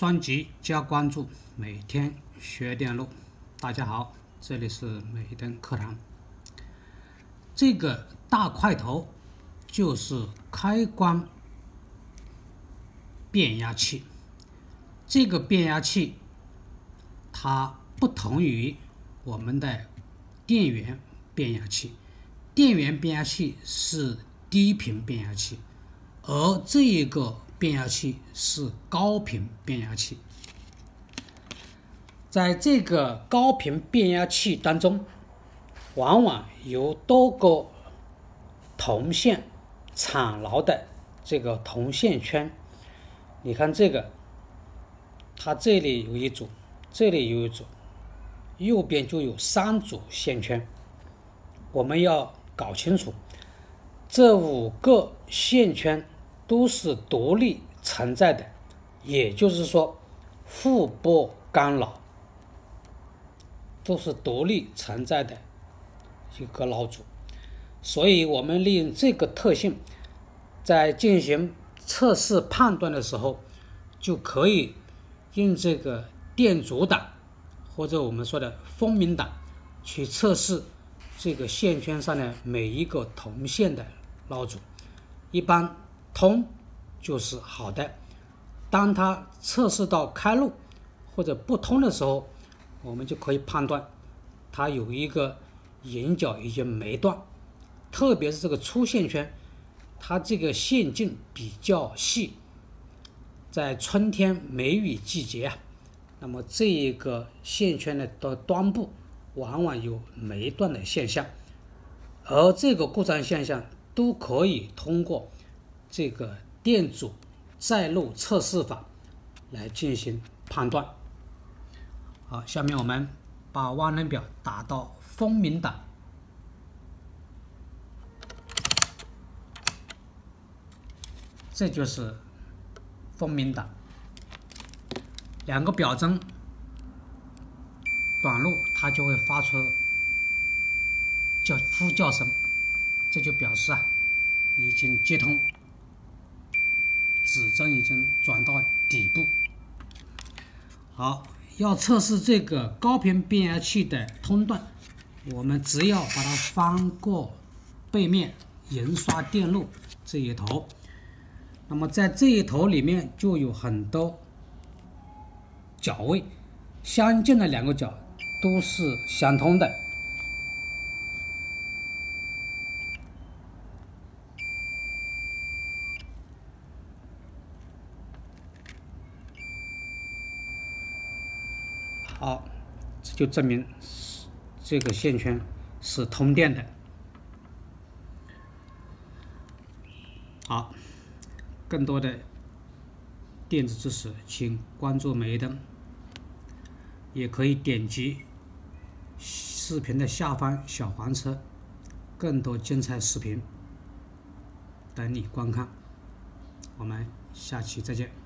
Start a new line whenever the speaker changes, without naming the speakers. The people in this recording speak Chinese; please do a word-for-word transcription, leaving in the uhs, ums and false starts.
双击加关注，每天学电路。大家好，这里是美登课堂。这个大块头就是开关变压器。这个变压器它不同于我们的电源变压器，电源变压器是低频变压器，而这一个变压器是高频变压器。在这个高频变压器当中，往往有多个铜线缠绕的这个铜线圈。你看这个，它这里有一组，这里有一组，右边就有三组线圈。我们要搞清楚，这五个线圈都是独立存在的，也就是说互不干扰，都是独立存在的一个老组。所以我们利用这个特性，在进行测试判断的时候，就可以用这个电阻档或者我们说的风鸣档去测试这个线圈上的每一个铜线的老组。一般通就是好的，当它测试到开路或者不通的时候，我们就可以判断它有一个引脚已经没断。特别是这个粗线圈，它这个线径比较细，在春天梅雨季节啊，那么这一个线圈的端部往往有没断的现象，而这个故障现象都可以通过这个电阻在路测试法来进行判断。好，下面我们把万能表打到风鸣档，这就是风鸣档。两个表针短路，它就会发出叫呼叫声，这就表示啊已经接通，指针已经转到底部。好，要测试这个高频变压器的通断，我们只要把它翻过背面，银刷电路这一头，那么在这一头里面就有很多角位，相近的两个角都是相通的。好，这就证明这个线圈是通电的。好，更多的电子知识，请关注美登，也可以点击视频的下方小黄车，更多精彩视频等你观看。我们下期再见。